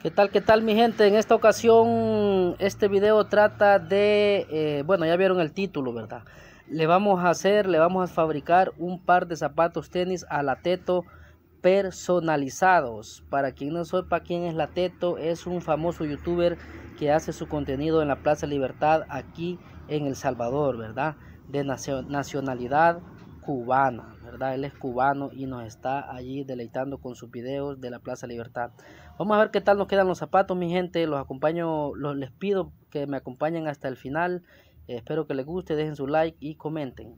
Qué tal mi gente? En esta ocasión este video trata de, bueno, ya vieron el título, ¿verdad? Le vamos a fabricar un par de zapatos tenis a la Teto personalizados. Para quien no sepa quién es la Teto, es un famoso youtuber que hace su contenido en la Plaza Libertad aquí en El Salvador, ¿verdad? De nacionalidad cubana, ¿verdad? Él es cubano y nos está allí deleitando con sus videos de la Plaza Libertad. Vamos a ver qué tal nos quedan los zapatos, mi gente. Los acompaño, les pido que me acompañen hasta el final. Espero que les guste, dejen su like y comenten.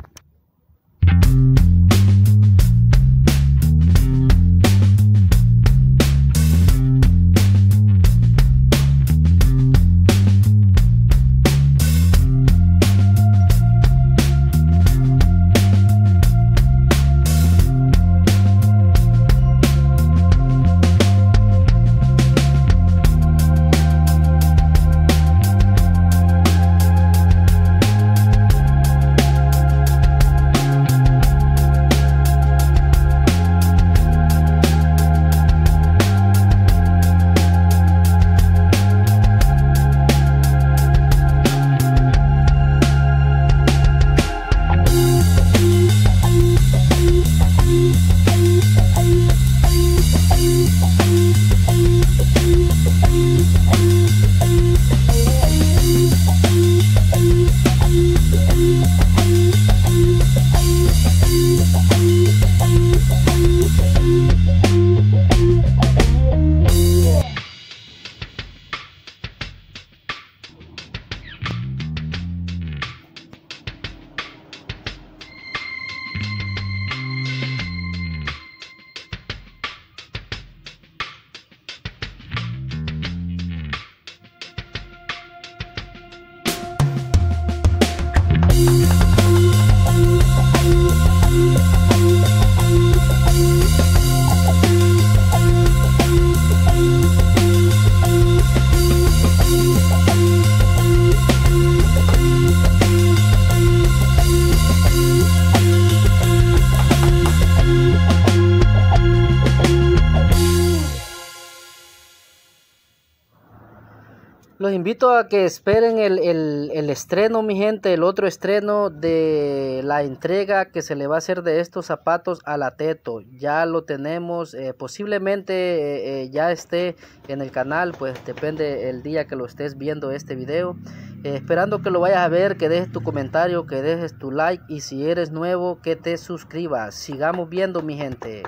Los invito a que esperen el estreno, mi gente, el otro estreno de la entrega que se le va a hacer de estos zapatos a la Teto. Ya lo tenemos, posiblemente ya esté en el canal, pues depende el día que lo estés viendo este video. Esperando que lo vayas a ver, que dejes tu comentario, que dejes tu like y si eres nuevo, que te suscribas. Sigamos viendo, mi gente.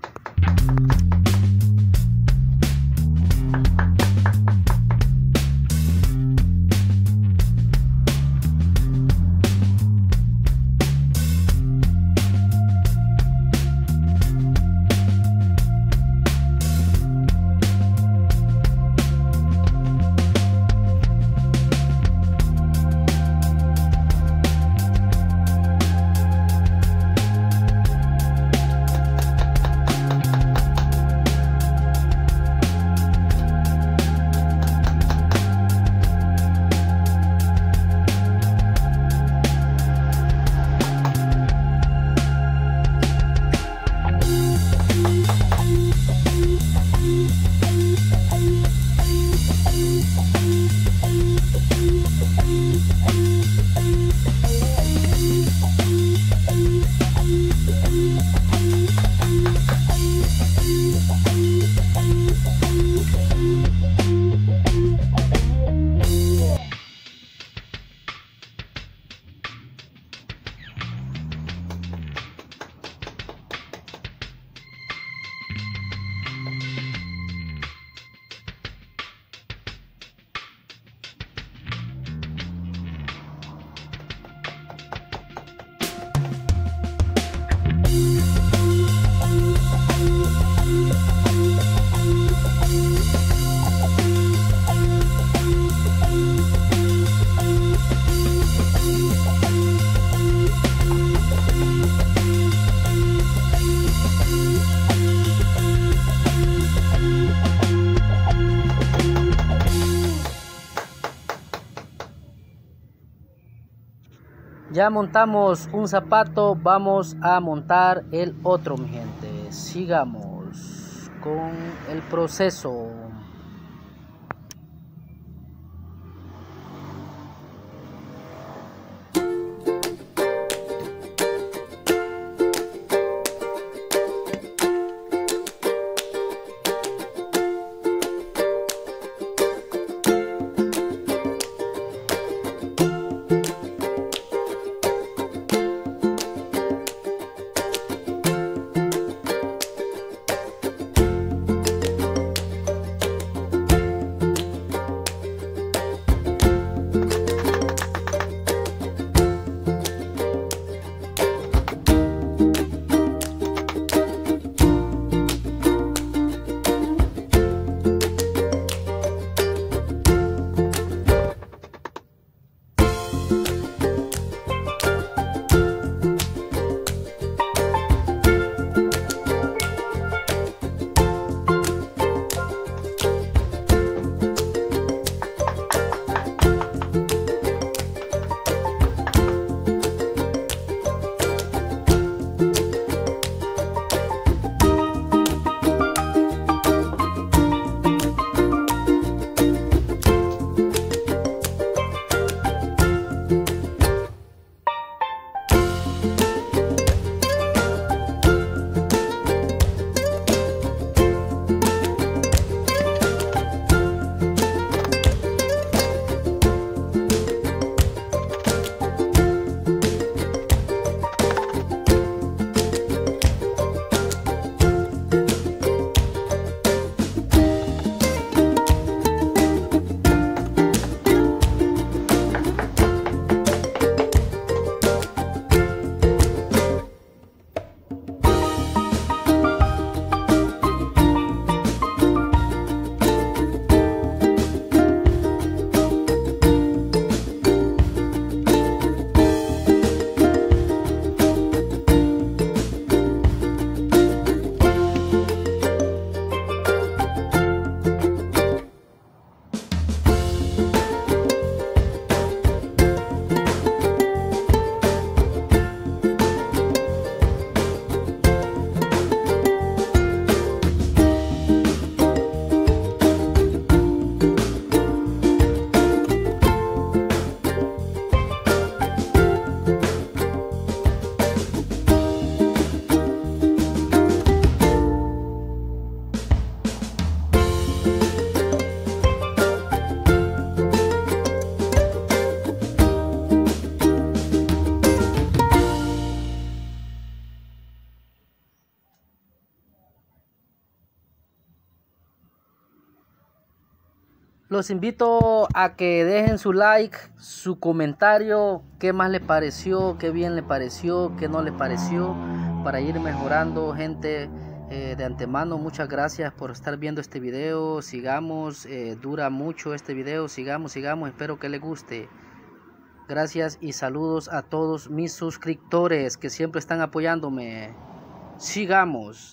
Ya montamos un zapato, vamos a montar el otro, mi gente. Sigamos con el proceso. Los invito a que dejen su like, su comentario, qué más le pareció, qué bien le pareció, qué no le pareció, para ir mejorando, gente. De antemano, muchas gracias por estar viendo este video. Sigamos, dura mucho este video, sigamos, espero que les guste. Gracias y saludos a todos mis suscriptores que siempre están apoyándome. Sigamos.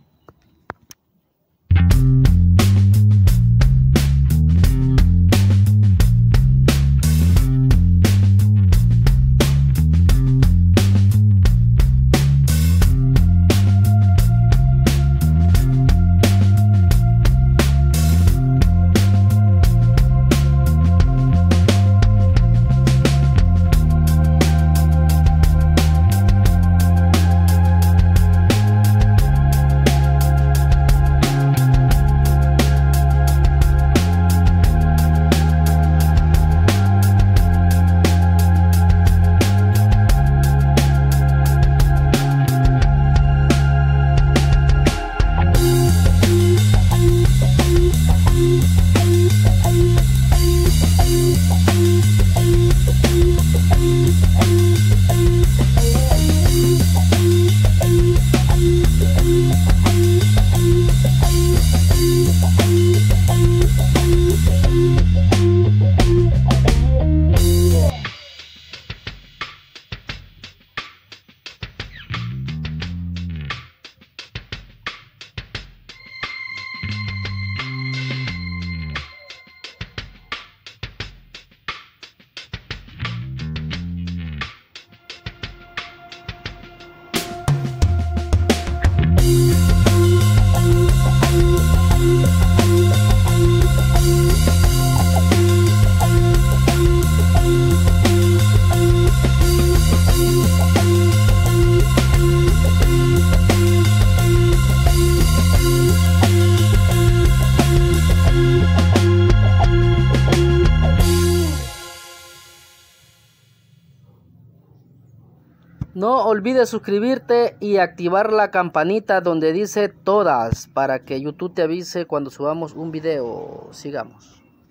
No olvides suscribirte y activar la campanita donde dice todas para que YouTube te avise cuando subamos un video. Sigamos.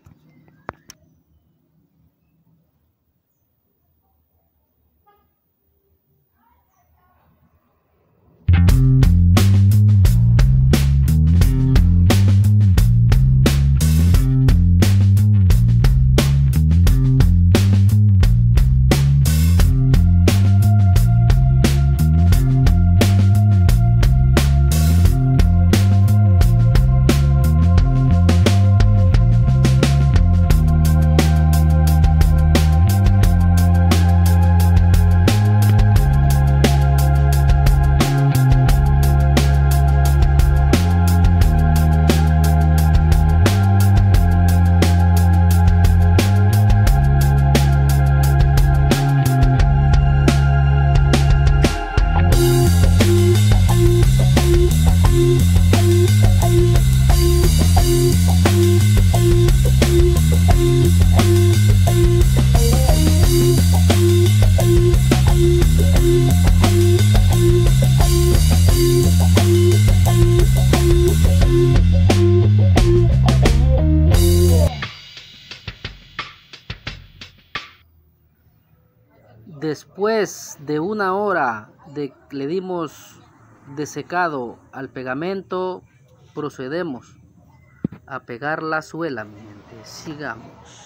Después de una hora le dimos de secado al pegamento, procedemos a pegar la suela, mi gente. Sigamos.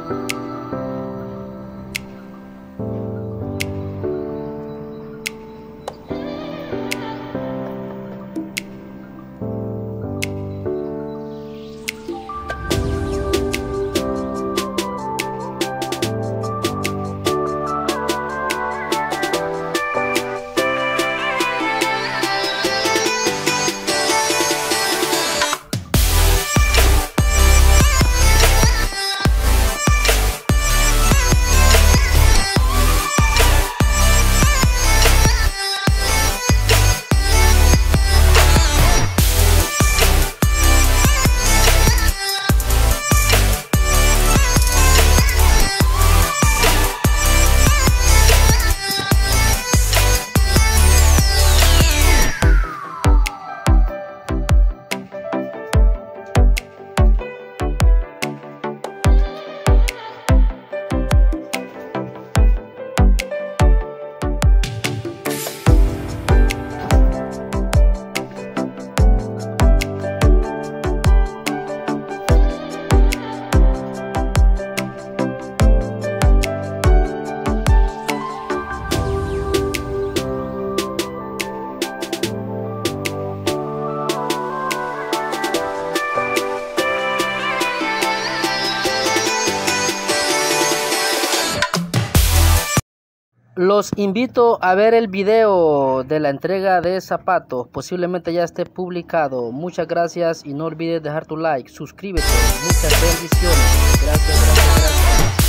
Los invito a ver el video de la entrega de zapatos, posiblemente ya esté publicado. Muchas gracias y no olvides dejar tu like, suscríbete, muchas bendiciones. Gracias.